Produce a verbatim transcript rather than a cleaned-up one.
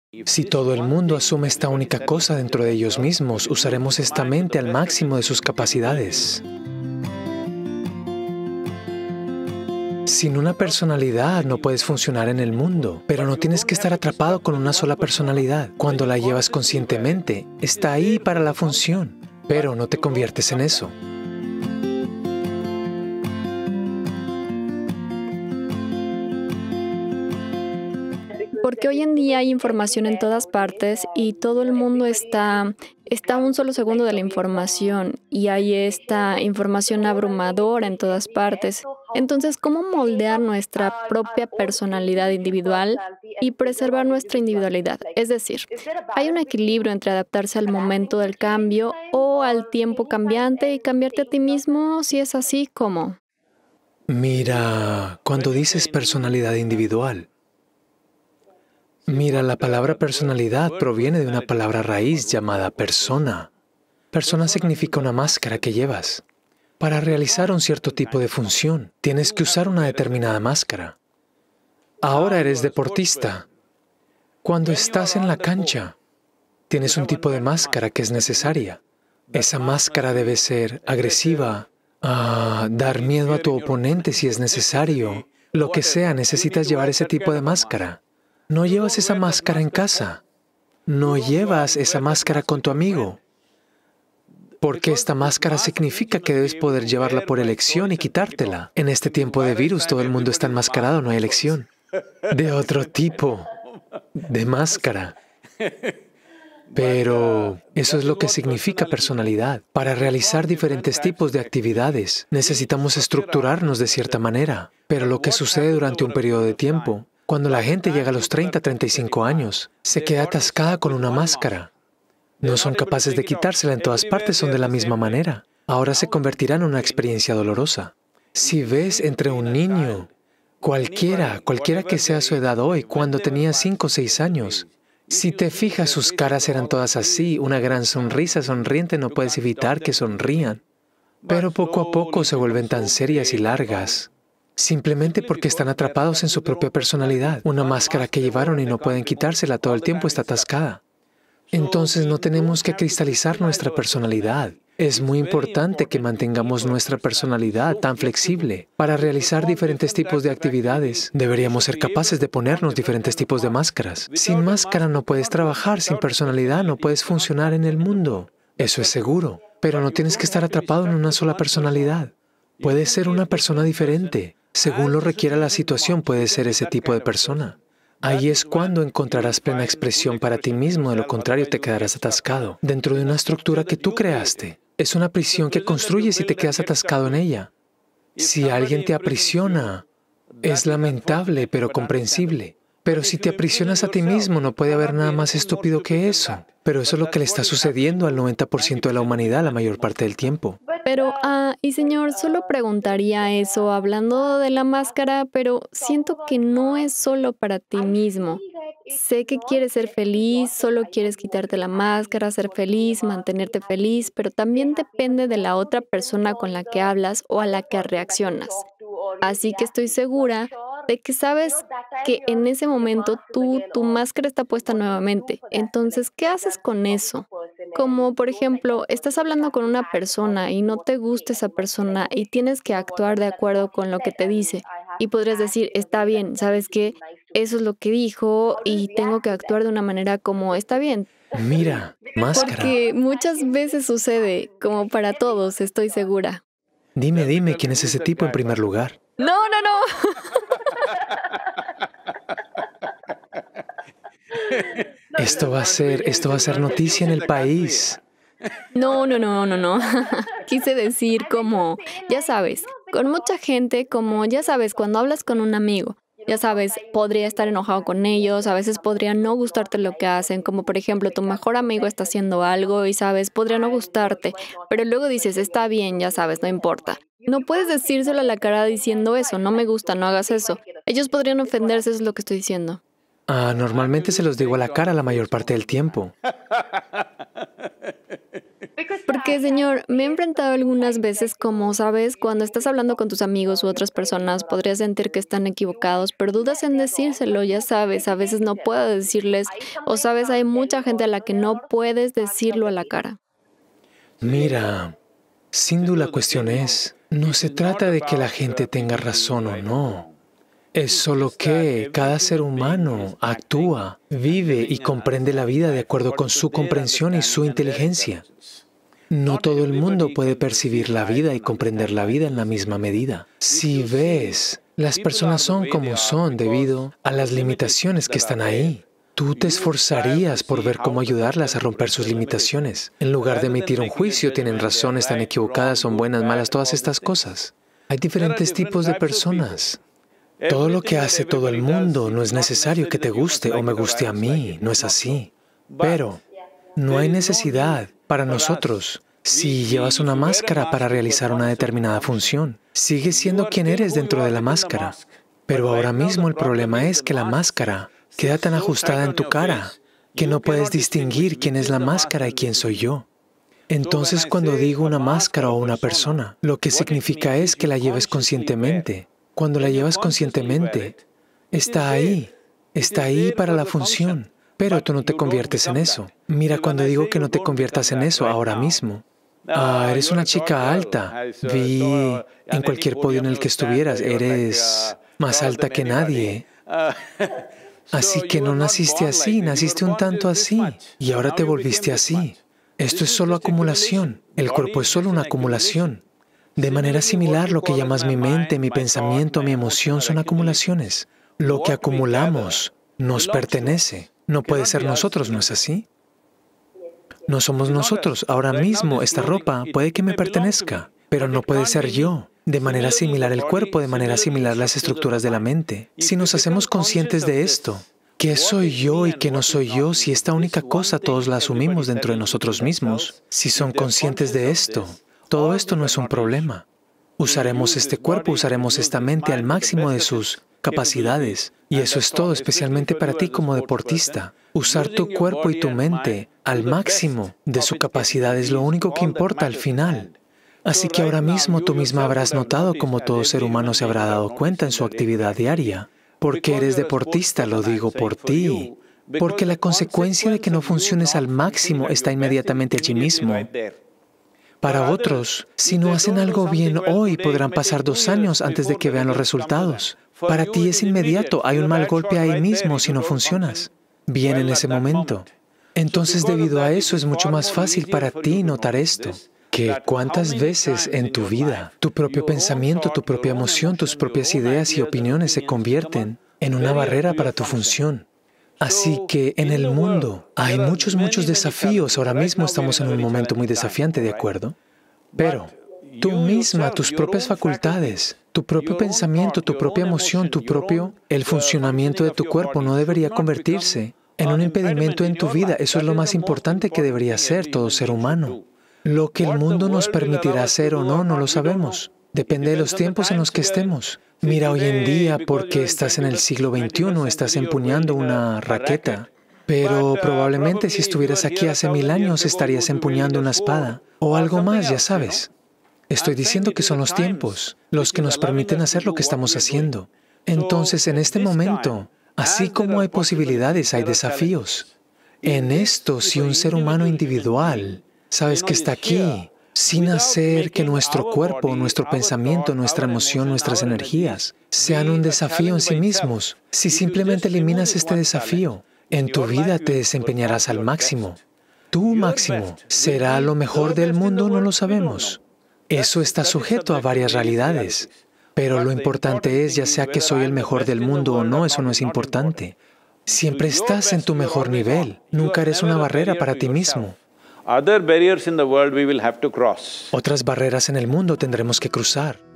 Si todo el mundo asume esta única cosa dentro de ellos mismos, usaremos esta mente al máximo de sus capacidades. Sin una personalidad no puedes funcionar en el mundo, pero no tienes que estar atrapado con una sola personalidad. Cuando la llevas conscientemente, está ahí para la función, pero no te conviertes en eso. Porque hoy en día hay información en todas partes y todo el mundo está, está a un solo segundo de la información y hay esta información abrumadora en todas partes. Entonces, ¿cómo moldear nuestra propia personalidad individual y preservar nuestra individualidad? Es decir, ¿hay un equilibrio entre adaptarse al momento del cambio o al tiempo cambiante y cambiarte a ti mismo? Si es así, ¿cómo? Mira, cuando dices personalidad individual, Mira, la palabra personalidad proviene de una palabra raíz llamada persona. Persona significa una máscara que llevas. Para realizar un cierto tipo de función, tienes que usar una determinada máscara. Ahora eres deportista. Cuando estás en la cancha, tienes un tipo de máscara que es necesaria. Esa máscara debe ser agresiva, ah, dar miedo a tu oponente si es necesario. Lo que sea, necesitas llevar ese tipo de máscara. No llevas esa máscara en casa. No llevas esa máscara con tu amigo. Porque esta máscara significa que debes poder llevarla por elección y quitártela. En este tiempo de virus, todo el mundo está enmascarado, no hay elección. De otro tipo de máscara. Pero eso es lo que significa personalidad. Para realizar diferentes tipos de actividades, necesitamos estructurarnos de cierta manera. Pero lo que sucede durante un periodo de tiempo, cuando la gente llega a los treinta, treinta y cinco años, se queda atascada con una máscara. No son capaces de quitársela en todas partes, son de la misma manera. Ahora se convertirá en una experiencia dolorosa. Si ves entre un niño, cualquiera, cualquiera que sea su edad hoy, cuando tenía cinco o seis años, si te fijas, sus caras eran todas así, una gran sonrisa sonriente, no puedes evitar que sonrían. Pero poco a poco se vuelven tan serias y largas. Simplemente porque están atrapados en su propia personalidad. Una máscara que llevaron y no pueden quitársela, todo el tiempo está atascada. Entonces no tenemos que cristalizar nuestra personalidad. Es muy importante que mantengamos nuestra personalidad tan flexible. Para realizar diferentes tipos de actividades, deberíamos ser capaces de ponernos diferentes tipos de máscaras. Sin máscara no puedes trabajar, sin personalidad no puedes funcionar en el mundo. Eso es seguro, pero no tienes que estar atrapado en una sola personalidad. Puedes ser una persona diferente. Según lo requiera la situación, puedes ser ese tipo de persona. Ahí es cuando encontrarás plena expresión para ti mismo, de lo contrario te quedarás atascado dentro de una estructura que tú creaste. Es una prisión que construyes y te quedas atascado en ella. Si alguien te aprisiona, es lamentable, pero comprensible. Pero si te aprisionas a ti mismo, no puede haber nada más estúpido que eso. Pero eso es lo que le está sucediendo al noventa por ciento de la humanidad la mayor parte del tiempo. Pero, ah, y señor, solo preguntaría eso hablando de la máscara, pero siento que no es solo para ti mismo. Sé que quieres ser feliz, solo quieres quitarte la máscara, ser feliz, mantenerte feliz, pero también depende de la otra persona con la que hablas o a la que reaccionas. Así que estoy segura de que sabes que en ese momento tú, tu máscara está puesta nuevamente. Entonces, ¿qué haces con eso? Como, por ejemplo, estás hablando con una persona y no te gusta esa persona y tienes que actuar de acuerdo con lo que te dice. Y podrías decir, está bien, ¿sabes qué? Eso es lo que dijo y tengo que actuar de una manera como está bien. Mira, máscara. Porque muchas veces sucede, como para todos, estoy segura. Dime, dime, ¿quién es ese tipo en primer lugar? No, no, no. Esto va a ser, esto va a ser noticia en el país. No, no, no, no, no. Quise decir como, ya sabes, con mucha gente, como ya sabes, cuando hablas con un amigo, ya sabes, podría estar enojado con ellos, a veces podría no gustarte lo que hacen, como por ejemplo, tu mejor amigo está haciendo algo y sabes, podría no gustarte, pero luego dices, está bien, ya sabes, no importa. No puedes decírselo a la cara diciendo eso, no me gusta, no hagas eso. Ellos podrían ofenderse, eso es lo que estoy diciendo. Ah, normalmente se los digo a la cara la mayor parte del tiempo. Porque, Señor, me he enfrentado algunas veces como, ¿sabes? Cuando estás hablando con tus amigos u otras personas, podrías sentir que están equivocados, pero dudas en decírselo, ya sabes, a veces no puedo decirles, o sabes, hay mucha gente a la que no puedes decirlo a la cara. Mira, sin duda la cuestión es, no se trata de que la gente tenga razón o no. Es solo que cada ser humano actúa, vive y comprende la vida de acuerdo con su comprensión y su inteligencia. No todo el mundo puede percibir la vida y comprender la vida en la misma medida. Si ves, las personas son como son debido a las limitaciones que están ahí. Tú te esforzarías por ver cómo ayudarlas a romper sus limitaciones. En lugar de emitir un juicio, tienen razón, están equivocadas, son buenas, malas, todas estas cosas. Hay diferentes tipos de personas. Todo lo que hace todo el mundo no es necesario que te guste o me guste a mí, no es así. Pero no hay necesidad para nosotros. Si llevas una máscara para realizar una determinada función, sigues siendo quien eres dentro de la máscara. Pero ahora mismo el problema es que la máscara queda tan ajustada en tu cara que no puedes distinguir quién es la máscara y quién soy yo. Entonces, cuando digo una máscara o una persona, lo que significa es que la lleves conscientemente. Cuando la llevas conscientemente, está ahí, está ahí para la función, pero tú no te conviertes en eso. Mira, cuando digo que no te conviertas en eso ahora mismo, ah, eres una chica alta, vi en cualquier podio en el que estuvieras, eres más alta que nadie. Así que no naciste así, naciste un tanto así, y ahora te volviste así. Esto es solo acumulación, el cuerpo es solo una acumulación. De manera similar, lo que llamas mi mente, mi pensamiento, mi emoción son acumulaciones. Lo que acumulamos nos pertenece. No puede ser nosotros, ¿no es así? No somos nosotros. Ahora mismo, esta ropa puede que me pertenezca, pero no puede ser yo. De manera similar el cuerpo, de manera similar las estructuras de la mente. Si nos hacemos conscientes de esto, ¿qué soy yo y qué no soy yo? Si esta única cosa todos la asumimos dentro de nosotros mismos, si son conscientes de esto, todo esto no es un problema. Usaremos este cuerpo, usaremos esta mente al máximo de sus capacidades. Y eso es todo, especialmente para ti como deportista. Usar tu cuerpo y tu mente al máximo de su capacidad es lo único que importa al final. Así que ahora mismo tú misma habrás notado como todo ser humano se habrá dado cuenta en su actividad diaria. Porque eres deportista, lo digo por ti. Porque la consecuencia de que no funciones al máximo está inmediatamente allí mismo. Para otros, si no hacen algo bien hoy, podrán pasar dos años antes de que vean los resultados. Para ti es inmediato, hay un mal golpe ahí mismo si no funcionas bien en ese momento. Entonces, debido a eso, es mucho más fácil para ti notar esto, que cuántas veces en tu vida, tu propio pensamiento, tu propia emoción, tus propias ideas y opiniones se convierten en una barrera para tu función. Así que en el mundo hay muchos, muchos desafíos. Ahora mismo estamos en un momento muy desafiante, ¿de acuerdo? Pero tú misma, tus propias facultades, tu propio pensamiento, tu propia emoción, tu propio... El funcionamiento de tu cuerpo no debería convertirse en un impedimento en tu vida. Eso es lo más importante que debería ser todo ser humano. Lo que el mundo nos permitirá hacer o no, no lo sabemos. Depende de los tiempos en los que estemos. Mira, hoy en día, porque estás en el siglo veintiuno, estás empuñando una raqueta, pero probablemente si estuvieras aquí hace mil años estarías empuñando una espada o algo más, ya sabes. Estoy diciendo que son los tiempos los que nos permiten hacer lo que estamos haciendo. Entonces, en este momento, así como hay posibilidades, hay desafíos. En esto, si un ser humano individual, sabes que está aquí, sin hacer que nuestro cuerpo, nuestro pensamiento, nuestra emoción, nuestras energías sean un desafío en sí mismos. Si simplemente eliminas este desafío, en tu vida te desempeñarás al máximo. Tu máximo será lo mejor del mundo, no lo sabemos. Eso está sujeto a varias realidades. Pero lo importante es, ya sea que soy el mejor del mundo o no, eso no es importante. Siempre estás en tu mejor nivel. Nunca eres una barrera para ti mismo. Other barriers in the world we will have to cross. Otras barreras en el mundo tendremos que cruzar.